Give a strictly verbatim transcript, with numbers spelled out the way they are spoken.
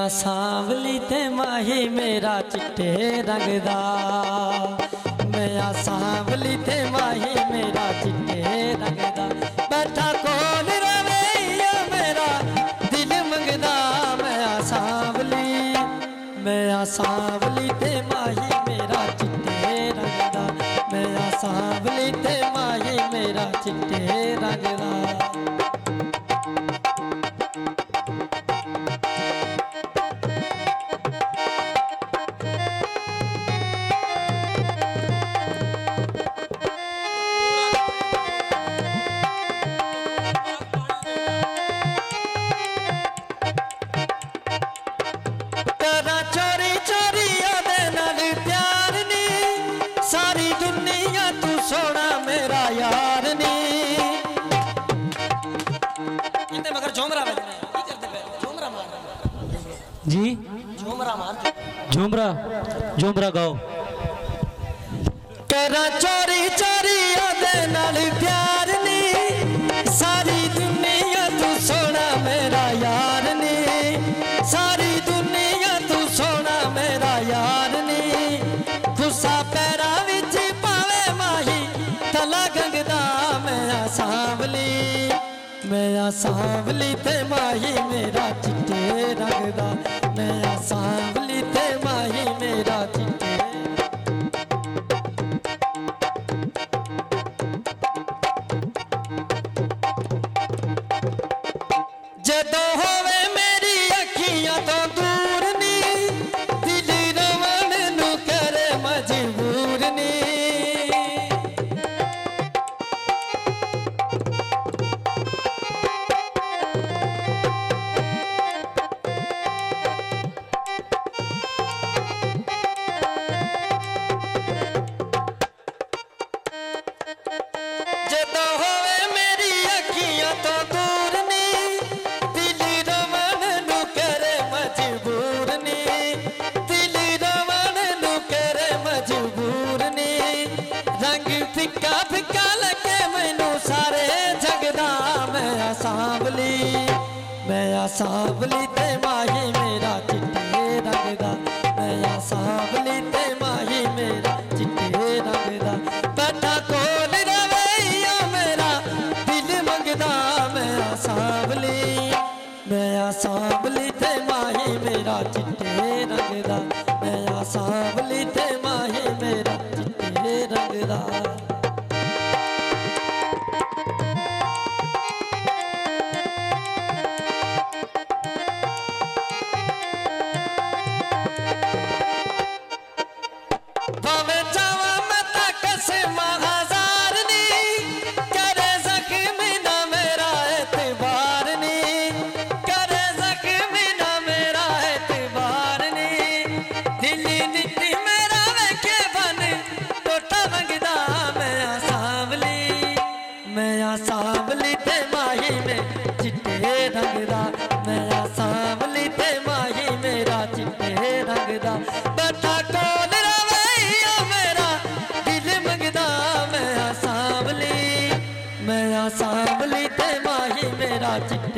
सांवली ते माही मेरा चिट्टे रंग दा। मैं सांवली ते माही मेरा चिट्टे रंग दा। बैठा कोल रवे मेरा दिल मंगदा। मैं सांवली मैं सांवली ते माही मेरा चिट्टे रंग दा। मैं सांवली ते माही मेरा चिट्टे रंग दा। चोरी चोरी दे नाल प्यार नी, सारी दुनिया तू सोना मेरा यार नी। इनते मगर झुमरा बजना है, की करते पे झुमरा मार जी, झुमरा मार, झुमरा झुमरा गाओ। तेरा चोरी चोरी दे नाल प्यार नी, सारी दुनिया तू सोना मेरा यार नी। सारी दुनिया तू सोना मेरा यार नी। खुसा पैरा विच पावे माही तला गंगदा। मैं सांवली मैं सांवली ते माही मेरा चिट्टे रंग दा। मैं सांवली ते माही मेरा चिट्टे। जदों होवे मेरी अखियां तो दूर नी, दिल रवण नू करे मजबूर नी। जदों होवे मेरी अखियां तो दूर नी, दिल रवण नू करे मजबूर नी। दिल रवण नू करे मजबूर नी। रंग फिक्का फिक्का लगे मैनू सारे जगदा। मैं सांवली मैं सांवली ते माही मेरा चिट्टे रंग दा। मैं सांवली ते माही मेरा चिट्टे रंग दा। बैठा कोल रवैया मेरा दिल मंगदा। मैं सांवली मैं सांवली ते माही मेरा चिट्टे रंग दा। मैं सांवली ते माही मेरा चिट्टे रंग दा। भावे जावा मैं तक से महाजार नी, करे जख्म ना मेरा एतबार नी। करे जख्म ना मेरा एतबार नी। दिल्ली नीति मेरा वेखे बन टोटा मंगदा। मैं सांवली मैं सांवली ते माही में चिट्टे रंग दा। मैं सांवली ते माही मेरा चिट्टे रंग दा। बैठा कोल रवैया मेरा दिल मंगदा। मैं सांवली मैं सांवली ते माही मेरा चिट्टे